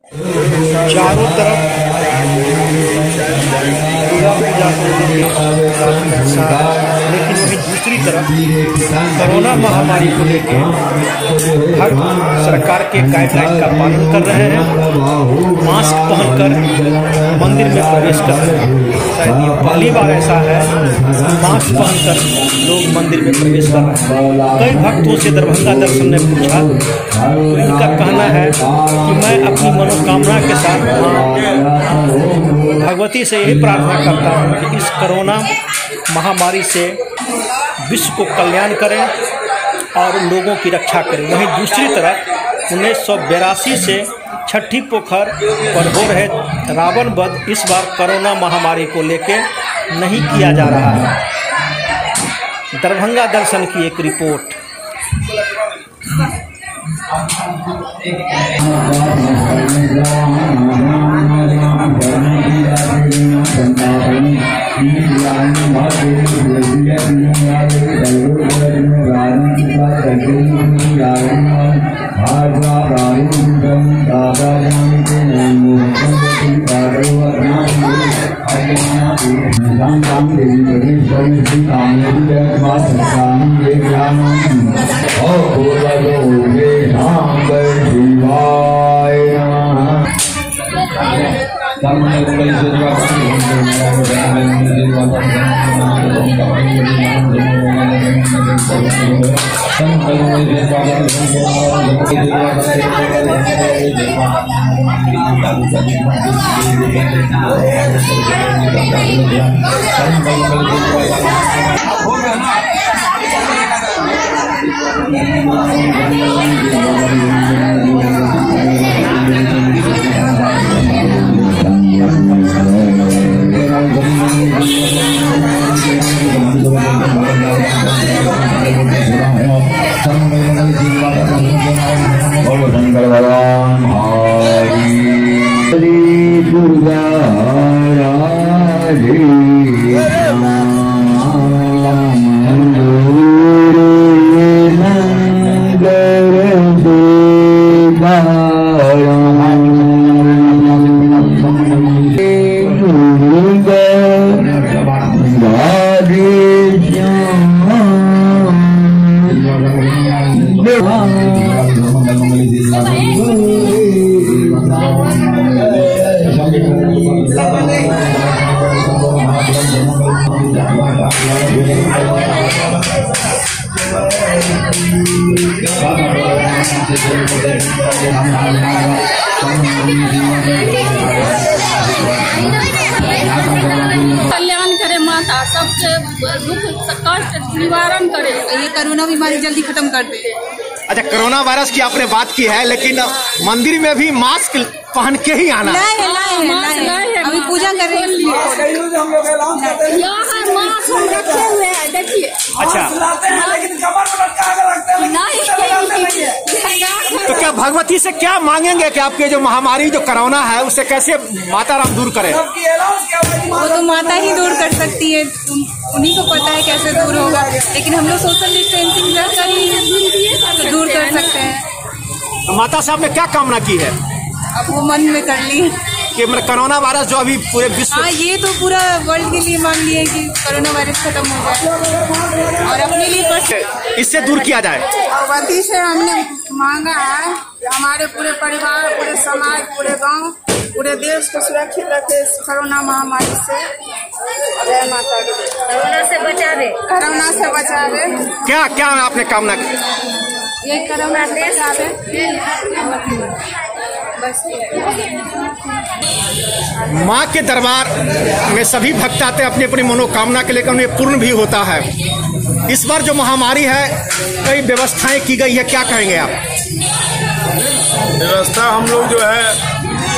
चारों तरफ दुर्गा पूजा को लेकिन वहीं दूसरी तरफ कोरोना महामारी को लेकर हर सरकार के गाइडलाइन का पालन कर रहे हैं। मास्क पहनकर मंदिर में प्रवेश कर रहे हैं। शायद ये पहली बार ऐसा है मास्क पहनकर लोग मंदिर में प्रवेश कर रहे हैं। कई भक्तों से दरभंगा दर्शन ने पूछा तो इनका कहना है कि मैं अपनी मनोकामना के साथ भगवती से यही प्रार्थना करता हूँ कि इस कोरोना महामारी से विश्व को कल्याण करें और लोगों की रक्षा करें। वहीं दूसरी तरफ 1982 से छठी पोखर पर हो रहे रावण वध इस बार कोरोना महामारी को लेकर नहीं किया जा रहा है। दरभंगा दर्शन की एक रिपोर्ट। कल्याण करे माता, सबसे दुख कष्ट निवारण करे, ये कोरोना बीमारी जल्दी खत्म कर दे। अच्छा, कोरोना वायरस की आपने बात की है, लेकिन मंदिर में भी मास्क पहन के ही आना है। अभी पूजा कर रहे हैं, मास्क रखे हुए हैं, देखिए। अच्छा, तो क्या भगवती से क्या मांगेंगे कि आपके जो महामारी जो कोरोना है उसे कैसे माता राम दूर करे? वो तो माता ही दूर कर सकती है, उन्हीं को पता है कैसे दूर होगा, लेकिन हम लोग सोशल डिस्टेंसिंग रहकर ही दूर कर सकते हैं। तो माता साहब ने क्या कामना की है? अब वो मन में कर ली कि मतलब कोरोना वायरस जो अभी पूरे विश्व, हाँ, ये तो पूरा वर्ल्ड के लिए मांग लिए कि कोरोना वायरस खत्म हो जाए और अपने लिए इससे दूर किया जाए। भगवती से हमने मांगा है कि हमारे पूरे परिवार, पूरे समाज, पूरे गांव, पूरे देश को सुरक्षित रखे इस कोरोना महामारी से। जय माता दी। कोरोना से बचा दे, कोरोना से बचा दे। क्या क्या आपने कामना की? ये कोरोना से बचा दे बस। माँ के दरबार में सभी भक्त आते हैं अपनी अपनी मनोकामना के लेकर, उन्हें पूर्ण भी होता है। इस बार जो महामारी है, कई व्यवस्थाएं की गई है, क्या कहेंगे आप? व्यवस्था हम लोग जो है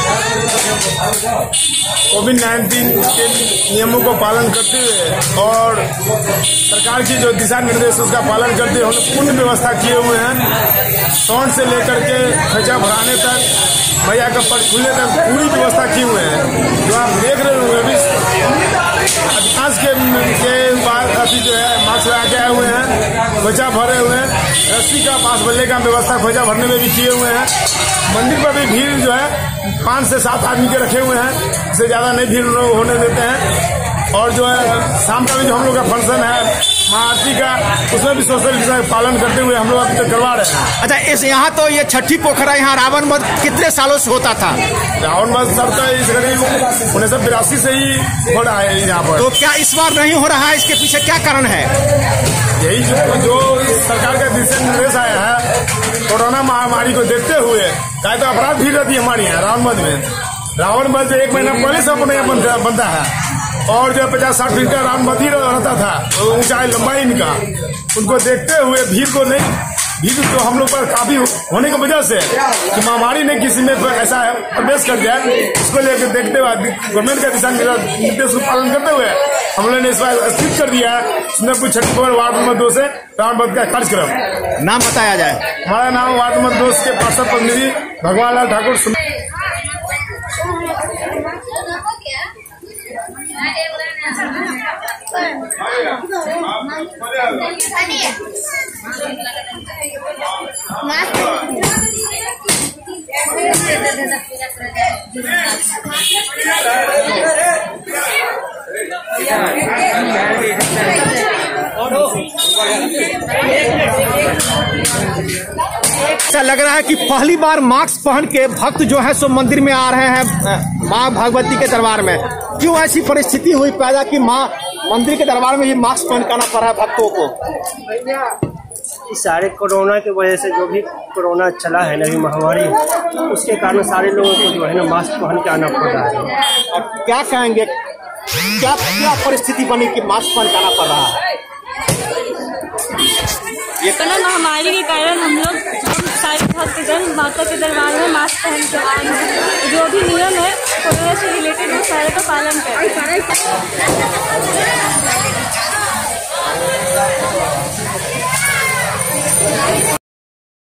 कोविड-19 के नियमों को पालन करते हुए और सरकार की जो दिशा निर्देश उसका पालन करते हुए हम लोग पूर्ण व्यवस्था किए हुए हैं। साउंड से लेकर के खर्चा भराने तक, भैया का पट खुलने तक पूरी व्यवस्था किए हुए हैं। जो आप देख रहे होंगे अभी अधिकांश के बाद अभी जो है मास्क लगा के आए हुए हैं, खोजा भरे हुए हैं, रस्सी का पास बल्ले का व्यवस्था खोजा भरने में भी किए हुए हैं। मंदिर पर भी भीड़ जो है 5 से 7 आदमी के रखे हुए हैं, इससे ज़्यादा नहीं भीड़ होने देते हैं। और जो है शाम का भी जो हम लोग का फंक्शन है महाआरती का, उसमें भी सोशल डिस्टेंस पालन करते हुए हम लोग अभी तक करवा रहे हैं। अच्छा, इस यहाँ तो ये छठी पोखरा यहाँ रावण वध कितने सालों से होता था? रावण वध सबका इस करीब 1982 से ही हो रहा है यहाँ पर। तो क्या इस बार नहीं हो रहा है? इसके पीछे क्या कारण है? यही जो सरकार का दिशा निर्देश आया है कोरोना महामारी को देखते हुए, चाहे तो अपराध भी रहती है हमारे यहाँ रावण वध में। रावण वध 1 महीना पहले से अपने यहाँ बनता है और जो 50-60 फीट का रावण वध ही रहता था, ऊंचाई लंबाई इनका। उनको देखते हुए भीड़ को नहीं, भीड़ तो हम लोग पर काफी होने की वजह से कि महामारी ने किसी में ऐसा प्रवेश कर दिया, उसको लेकर देखते हुए गवर्नमेंट का दिशा निर्देश को पालन करते हुए हम लोगों ने इस बार स्थित कर दिया है सुंदरपुर छठी पोखर वार्ड नंबर 2 से रावण वध का कार्यक्रम। नाम बताया जाए। हमारा नाम वार्ड नंबर 2 के पार्षद प्रतिनिधि भगवान लाल ठाकुर। ऐसा लग रहा है कि पहली बार मास्क पहन के भक्त जो है सो मंदिर में आ रहे हैं माँ भगवती के दरबार में। क्यों ऐसी परिस्थिति हुई पैदा कि माँ मंदिर के दरबार में ही मास्क पहन के आना पड़ रहा है भक्तों को? इस सारे कोरोना की वजह से, जो भी कोरोना चला है नई महामारी, उसके कारण सारे लोगों को जो है ना मास्क पहन के आना पड़ रहा है। और क्या कहेंगे, क्या क्या परिस्थिति बनी कि मास्क पहन के आना पड़ रहा है? ये कोरोना महामारी के कारण हम सारे भक्तजन माता के दरबार में मास्क पहन के आए हैं। जो भी नियम है कोरोना से रिलेटेड वो सारे का पालन करें।